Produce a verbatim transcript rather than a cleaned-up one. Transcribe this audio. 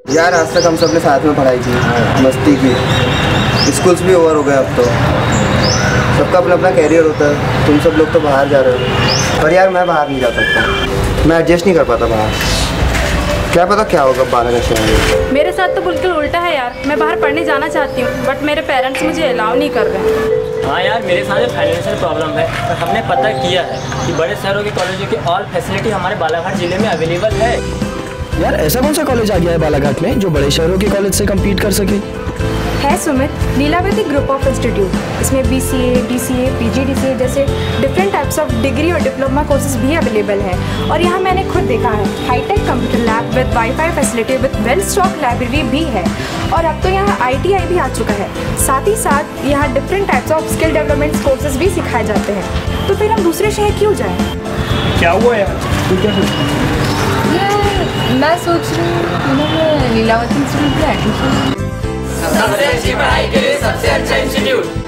यार आज तक हम सब ने साथ में पढ़ाई की, मस्ती की, स्कूल्स भी ओवर हो गए अब तो। सबका अपना अपना कैरियर होता है। तुम सब लोग तो बाहर जा रहे हो, पर यार मैं बाहर नहीं जा सकता। मैं एडजस्ट नहीं कर पाता बाहर। क्या पता क्या होगा बारह का शहर। मेरे साथ तो बिल्कुल उल्टा है यार। मैं बाहर पढ़ने जाना चाहती हूँ, बट मेरे पेरेंट्स मुझे अलाउ नहीं कर रहे। हाँ यार, मेरे साथ फाइनेंशियल प्रॉब्लम है, पर हमने पता किया है कि बड़े शहरों के कॉलेजों की ऑल फैसिलिटी हमारे बालाघाट जिले में अवेलेबल है। यार ऐसा कौन सा कॉलेज आ गया है बालाघाट में जो बड़े शहरों के कॉलेज से कम्पीट कर सके? है Sumit, Lilavati group of institute. इसमें B C A, D C A, P G D C A जैसे डिफरेंट टाइप्स ऑफ डिग्री और डिप्लोमा कोर्सेज भी अवेलेबल है। और यहाँ मैंने खुद देखा है, hi tech computer lab with wifi facility with well stock library भी है। और अब तो यहाँ आई टी आई भी आ चुका है। साथ ही साथ यहाँ different types of skill development courses भी सिखाए जाते हैं। तो फिर हम दूसरे शहर क्यों जाएँ? क्या हुआ यार, तू क्या सोचती है? मैं सोच रही हूँ मैं लीलावती इंस्टीट्यूट में एडमिशन। सबसे अच्छी पढ़ाई के लिए सबसे अच्छा इंस्टीट्यूट